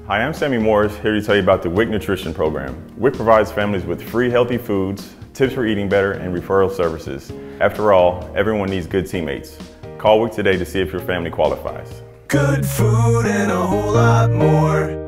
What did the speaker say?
Hi, I'm Sammy Morris, here to tell you about the WIC Nutrition Program. WIC provides families with free healthy foods, tips for eating better, and referral services. After all, everyone needs good teammates. Call WIC today to see if your family qualifies. Good food and a whole lot more.